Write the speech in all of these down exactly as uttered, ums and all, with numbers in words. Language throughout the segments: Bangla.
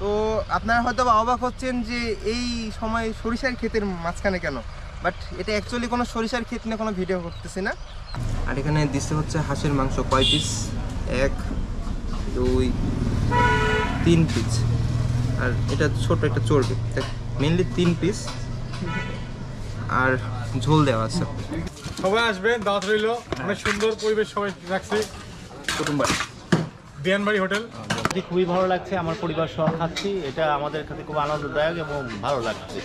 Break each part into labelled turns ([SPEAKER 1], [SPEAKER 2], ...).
[SPEAKER 1] তো আপনারা হয়তো অবাক হচ্ছেন যে এই সময় সরিষার ক্ষেতের মাঝখানে কেন, বাট এটা অ্যাকচুয়ালি কোনো সরিষার ক্ষেত নিয়ে কোনো ভিডিও করতেছি না। আর এখানে দিচ্ছে হচ্ছে হাঁসের মাংস কয় পিস, এক দুই তিন পিস, আর এটা ছোট একটা চর্বি, মেনলি তিন পিস, আর ঝোল দেওয়া আছে।
[SPEAKER 2] সবাই আসবেন, দাওয়াত রইল। অনেক সুন্দর পরিবেশ সবাই রাখছে। কুটুমবাড়ি বিয়ানবাড়ি হোটেল
[SPEAKER 3] খুবই ভালো লাগছে, আমার পরিবার সহ খাচ্ছি, এটা আমাদের কাছে খুব আনন্দদায়ক এবং ভালো লাগছে।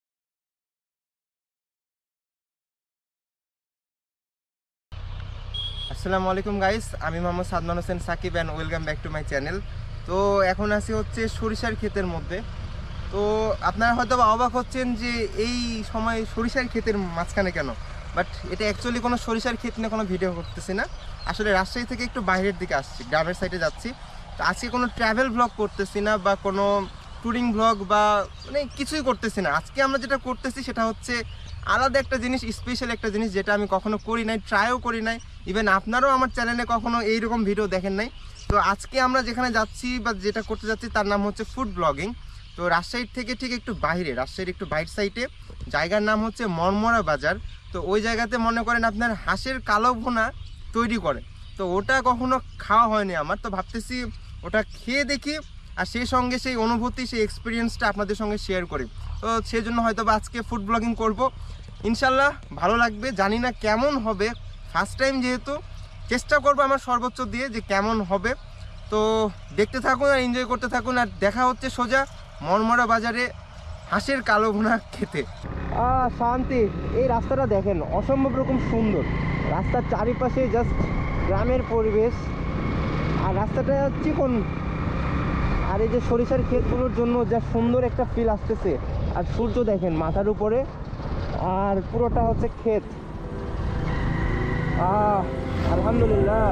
[SPEAKER 1] আসসালামু আলাইকুম গাইস, আমি Mohammad Sadman Hossain Sakib and welcome back to my channel. তো এখন আছি হচ্ছে সরিষার ক্ষেতের মধ্যে। তো আপনারা হয়তো অবাক হচ্ছেন যে এই সময় সরিষার ক্ষেতের মাঝখানে কেন, বাট এটা অ্যাকচুয়ালি কোনো সরিষার ক্ষেত নিয়ে কোনো ভিডিও করতেছি না। আসলে রাজশাহী থেকে একটু বাইরের দিকে আসছি, গ্রামের সাইডে যাচ্ছি। তো আজকে কোনো ট্রাভেল ব্লগ করতেছি না বা কোনো ট্যুরিং ব্লগ বা মানে কিছুই করতেছি না। আজকে আমরা যেটা করতেছি সেটা হচ্ছে আলাদা একটা জিনিস, স্পেশাল একটা জিনিস, যেটা আমি কখনো করি নাই, ট্রাইও করি নাই, ইভেন আপনারাও আমার চ্যানেলে কখনো এইরকম ভিডিও দেখেন নাই। তো আজকে আমরা যেখানে যাচ্ছি বা যেটা করতে যাচ্ছি তার নাম হচ্ছে ফুড ব্লগিং। তো রাজশাহীর থেকে ঠিক একটু বাইরে, রাজশাহীর একটু বাইর সাইডে জায়গার নাম হচ্ছে মরমরা বাজার। তো ওই জায়গাতে মনে করেন আপনার হাঁসের কালাভুনা তৈরি করে। তো ওটা কখনো খাওয়া হয়নি আমার, তো ভাবতেছি ওটা খেয়ে দেখি, আর সেই সঙ্গে সেই অনুভূতি, সেই এক্সপিরিয়েন্সটা আপনাদের সঙ্গে শেয়ার করি। তো সেই জন্য হয়তো বা আজকে ফুড ব্লগিং করব, ইনশাল্লাহ ভালো লাগবে। জানি না কেমন হবে, ফার্স্ট টাইম যেহেতু, চেষ্টা করব আমার সর্বোচ্চ দিয়ে যে কেমন হবে। তো দেখতে থাকুন আর এনজয় করতে থাকুন, আর দেখা হচ্ছে সোজা মরমরা বাজারে হাঁসের কালো ভুনা খেতে। শান্তি, এই রাস্তাটা দেখেন, অসম্ভব রকম সুন্দর। রাস্তার চারিপাশে জাস্ট গ্রামের পরিবেশ, আর রাস্তাটা চিকন, আর এই যে সরিষার ক্ষেতগুলোর জন্য যা সুন্দর একটা ফিল আসতেছে। আর সূর্য দেখেন মাথার উপরে, আর পুরোটা হচ্ছে ক্ষেত। আহ আলহামদুলিল্লাহ।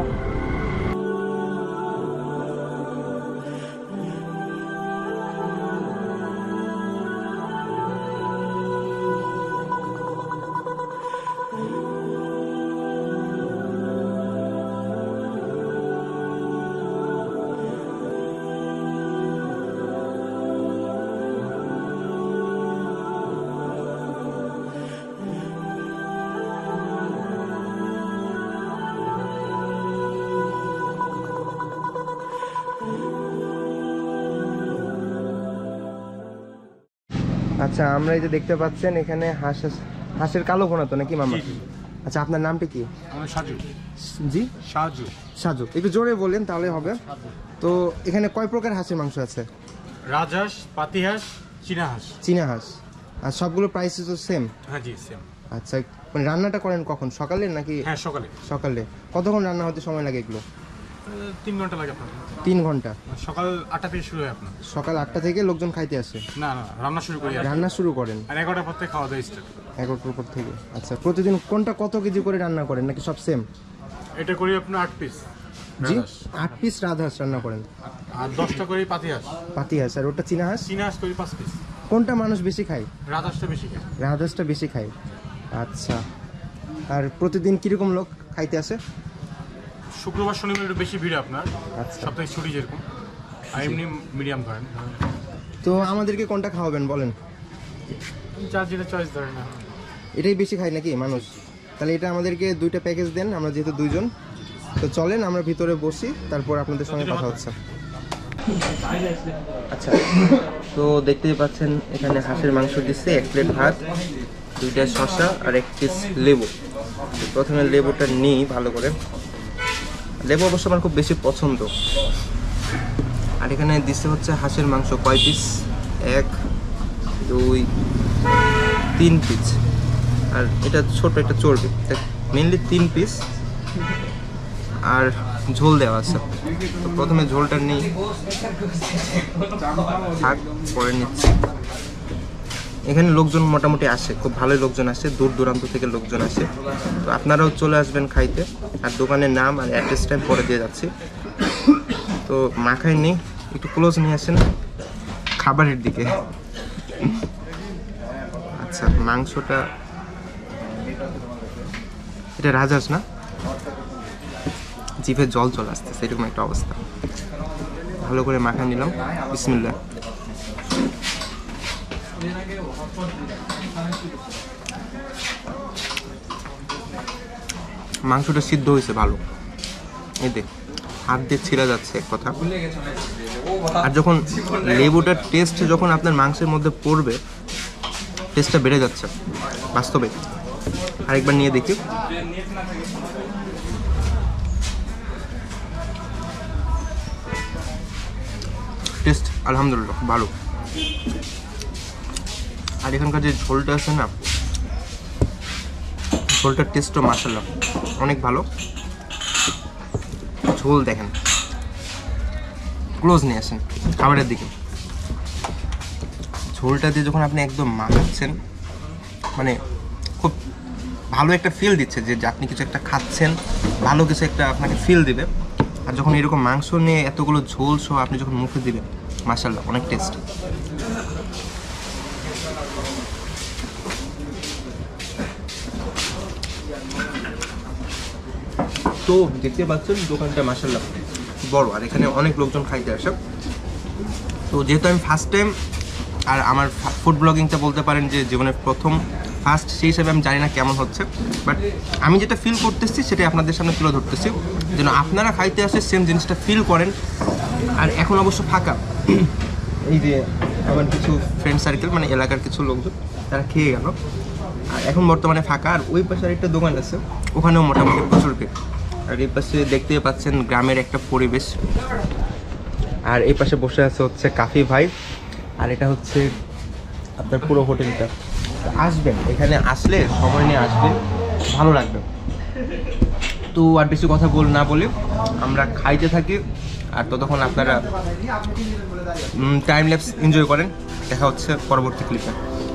[SPEAKER 1] আচ্ছা, আমরা এই যে দেখতে পাচ্ছেন এখানে হাঁস, হাঁসের কালো ভুনা তো নাকি মামা? আচ্ছা, আপনার নামটা কি?
[SPEAKER 2] সাজু।
[SPEAKER 1] জি,
[SPEAKER 2] সাজু।
[SPEAKER 1] সাজু, একটু জোরে বললেন তাহলে হবে। তো এখানে কয় প্রকার হাঁসের মাংস আছে?
[SPEAKER 2] রাজহাঁস, পাতিহাঁস, চীনা হাঁস।
[SPEAKER 1] চীনা হাঁস। আর সবগুলো প্রাইস তো সেম?
[SPEAKER 2] হ্যাঁ জি, সেম।
[SPEAKER 1] আচ্ছা, মানে রান্নাটা করেন কখন, সকালে নাকি?
[SPEAKER 2] হ্যাঁ, সকালে।
[SPEAKER 1] সকালে। কতক্ষণ রান্না হতে সময় লাগে এগুলো?
[SPEAKER 2] তিন ঘন্টা লাগে আপনার।
[SPEAKER 1] তিন ঘন্টা?
[SPEAKER 2] সকাল আটটা থেকে শুরু হয় আপনার।
[SPEAKER 1] সকাল আটটা থেকে লোকজন খাইতে আসে?
[SPEAKER 2] না না, রান্না শুরু করি।
[SPEAKER 1] রান্না শুরু করেন
[SPEAKER 2] আর এগারোটার পর থেকে খাওয়া দাওয়া স্টার্ট।
[SPEAKER 1] এগারোটার পর থেকে। আচ্ছা, প্রতিদিন কোনটা কত কেজি করে রান্না করেন নাকি সব সেম?
[SPEAKER 2] এটা করি আপনার আট পিস।
[SPEAKER 1] জি, আট পিস রাজহাঁস রান্না করেন।
[SPEAKER 2] আর দশটা করি পাতিহাঁস।
[SPEAKER 1] পাতিহাঁস। আর ওটা চীনা হাঁস?
[SPEAKER 2] চীনা হাঁস করি পাঁচ পিস।
[SPEAKER 1] কোনটা মানুষ বেশি খায়?
[SPEAKER 2] রাজহাঁসটা বেশি খায়।
[SPEAKER 1] রাজহাঁসটা বেশি খায়। আচ্ছা, আর প্রতিদিন কিরকম লোক খাইতে আসে?
[SPEAKER 2] শুক্রবার শনিবার একটু বেশি ভিড় আপনার।
[SPEAKER 1] আচ্ছা,
[SPEAKER 2] সপ্তাহে ছুটি যেরকম, আর এমনি মিডিয়াম ধরেন।
[SPEAKER 1] তো আমাদেরকে কোনটা খাওয়াবেন বলেন?
[SPEAKER 2] যার যেটা চয়েস ধরেন না।
[SPEAKER 1] এটাই বেশি খায় নাকি মানুষ? তাহলে এটা আমাদেরকে দুইটা প্যাকেজ দেন, আমরা যেহেতু দুইজন। তো চলেন আমরা ভিতরে বসি, তারপর আপনাদের সঙ্গে কথা হচ্ছে। আচ্ছা, তো দেখতেই পাচ্ছেন এখানে হাঁসের মাংস দিচ্ছে, এক প্লেট ভাত, দুইটা শসা আর এক পিস লেবু। প্রথমে লেবুটা নিই ভালো করে। লেবু অবশ্য আমার খুব বেশি পছন্দ। আর এখানে দিচ্ছে হচ্ছে হাঁসের মাংস কয় পিস, এক দুই তিন পিস, আর এটা ছোট একটা চর্বি, মেনলি তিন পিস, আর ঝোল দেওয়া আছে। তো প্রথমে ঝোলটা নিই, থাক পরে নিচ্ছি। এখানে লোকজন মোটামুটি আসে, খুব ভালোই লোকজন আসে, দূর দূরান্ত থেকে লোকজন আসে। তো আপনারাও চলে আসবেন খাইতে। আর দোকানের নাম আর অ্যাড্রেস টাইম পরে দিয়ে যাচ্ছি। তো মাখাই নেই, একটু ক্লোজ নিয়ে আসেন খাবারের দিকে। আচ্ছা, মাংসটা, এটা রাজহাঁস না? জিভে জল চলে আসতেছে, এরকম একটা অবস্থা। ভালো করে মাখা নিলাম। বিসমিল্লাহ। মাংসটা সিদ্ধ হয়েছে ভালো, এই দেখ হাত দিয়ে ছিঁড়া যাচ্ছে এক কথা। আর যখন লেবুটার টেস্ট যখন আপনার মাংসের মধ্যে পড়বে, টেস্টটা বেড়ে যাচ্ছে বাস্তবে। আরেকবার নিয়ে দেখি। টেস্ট আলহামদুলিল্লাহ ভালো। আর এখানকার যে ঝোলটা আছে না, ঝোলটার টেস্টও মাশাআল্লাহ অনেক ভালো। ঝোল দেখেন, ক্লোজ নিয়ে আসেন খাবারের দিকে। ঝোলটা দিয়ে যখন আপনি একদম মাখাচ্ছেন, মানে খুব ভালো একটা ফিল দিচ্ছে যে আপনি কিছু একটা খাচ্ছেন, ভালো কিছু একটা আপনাকে ফিল দিবে। আর যখন এরকম মাংস নিয়ে এতগুলো ঝোল সহ আপনি যখন মুখে দিবেন, মাশাআল্লাহ অনেক টেস্ট। তো দেখতে পাচ্ছেন দোকানটা মাশাআল্লাহ বড়, আর এখানে অনেক লোকজন খাইতে আসে। তো যেহেতু আমি ফার্স্ট টাইম, আর আমার ফুড ব্লগিংটা বলতে পারেন যে জীবনের প্রথম ফার্স্ট, সেই হিসাবে আমি জানি না কেমন হচ্ছে, বাট আমি যেটা ফিল করতেছি সেটাই আপনাদের সামনে তুলে ধরতেছি, যেন আপনারা খাইতে আসে সেম জিনিসটা ফিল করেন। আর এখন অবশ্য ফাঁকা, এই যে আমার কিছু ফ্রেন্ড সার্কেল, মানে এলাকার কিছু লোকজন তারা খেয়ে গেল, আর এখন বর্তমানে ফাঁকা। আর ওই পাশে আরেকটা দোকান আছে, ওখানেও মোটামুটি প্রচুর ভিড়। আর এই পাশে দেখতে পাচ্ছেন গ্রামের একটা পরিবেশ। আর এই পাশে বসে আছে হচ্ছে কাফি ভাই, আর এটা হচ্ছে আপনার পুরো হোটেলটা। আসবেন, এখানে আসলে সময় নিয়ে আসবেন, ভালো লাগবে। তো আর বেশি কথা বল না বলে আমরা খাইতে থাকি, আর ততক্ষণ আপনারা টাইম ল্যাপস এনজয় করেন। দেখা হচ্ছে পরবর্তী ক্লিপে।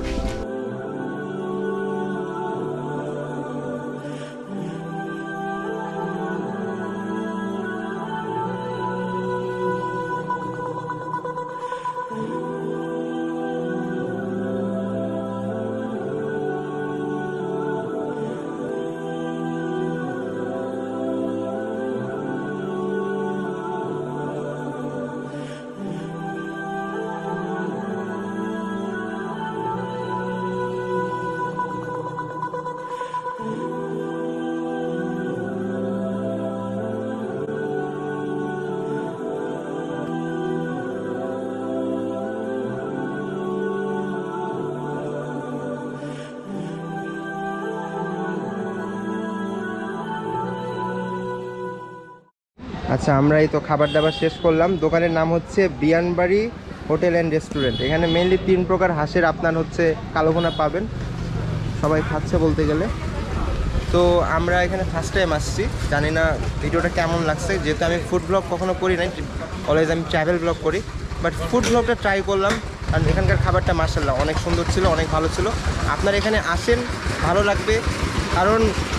[SPEAKER 1] আচ্ছা, আমরা এই তো খাবার দাবার শেষ করলাম। দোকানের নাম হচ্ছে বিয়ানবাড়ি হোটেল অ্যান্ড রেস্টুরেন্ট। এখানে মেনলি তিন প্রকার হাঁসের আপনার হচ্ছে কালোভুনা পাবেন, সবাই খাচ্ছে বলতে গেলে। তো আমরা এখানে ফার্স্ট টাইম আসছি, জানি না ভিডিওটা কেমন লাগছে, যেহেতু আমি ফুড ব্লগ কখনো করি নাই, অলওয়েজ আমি ট্রাভেল ব্লগ করি, বাট ফুড ব্লগটা ট্রাই করলাম। কারণ এখানকার খাবারটা মাশাআল্লাহ অনেক সুন্দর ছিল, অনেক ভালো ছিল। আপনারা এখানে আসেন, ভালো লাগবে। কারণ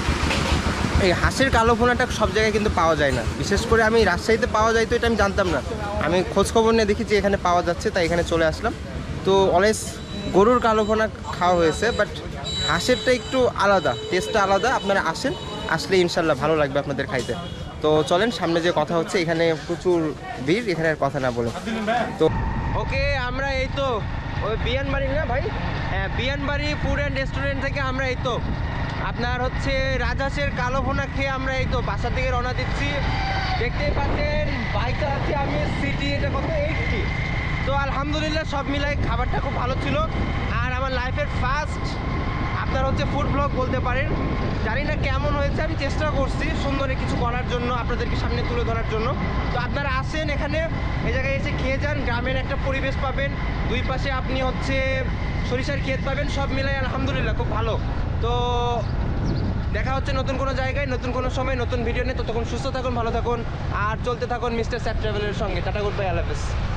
[SPEAKER 1] এই হাঁসের কালো ভুনাটা সব জায়গায় কিন্তু পাওয়া যায় না, বিশেষ করে আমি রাজশাহীতে পাওয়া যায় তো এটা আমি জানতাম না। আমি খোঁজখবর নিয়ে দেখি যে এখানে পাওয়া যাচ্ছে, তাই এখানে চলে আসলাম। তো অলওয়েজ গরুর কালো ভুনা খাওয়া হয়েছে, বাট হাঁসেরটা একটু আলাদা, টেস্টটা আলাদা। আপনারা আসেন, আসলে ইনশাল্লাহ ভালো লাগবে আপনাদের খাইতে। তো চলেন সামনে যে কথা হচ্ছে, এখানে প্রচুর ভিড়, এখানে আর কথা না বলে। তো ওকে, আমরা এই তো ওই বিয়ানবাড়ি না ভাই, হ্যাঁ বিয়ানবাড়ি ফুড অ্যান্ড রেস্টুরেন্ট থেকে আমরা এই তো আপনার হচ্ছে রাজহাঁসের কালো ভুনা খেয়ে আমরা এই তো বাসার দিকে রওনা দিচ্ছি। দেখতেই পাচ্ছেন বাইকটা আছে আমি সিটি, এটা কত এইটটি। তো আলহামদুলিল্লাহ সব মিলাই খাবারটা খুব ভালো ছিল। আর আমার লাইফের ফার্স্ট আপনার হচ্ছে ফুড ব্লগ বলতে পারেন, জানি না কেমন হয়েছে, আমি চেষ্টা করছি সুন্দর কিছু করার জন্য, আপনাদেরকে সামনে তুলে ধরার জন্য। তো আপনারা আসেন এখানে, এই জায়গায় এসে খেয়ে যান, গ্রামের একটা পরিবেশ পাবেন, দুই পাশে আপনি হচ্ছে সরিষার ক্ষেত পাবেন, সব মিলাই আলহামদুলিল্লাহ খুব ভালো। তো দেখা হচ্ছে নতুন কোনো জায়গায়, নতুন কোনো সময়, নতুন ভিডিও নিয়ে। ততক্ষণ সুস্থ থাকুন, ভালো থাকুন, আর চলতে থাকুন মিস্টার স্যাপ ট্রাভেলের সঙ্গে। টাটা, গুড বাই, আল্লাহ হাফেজ।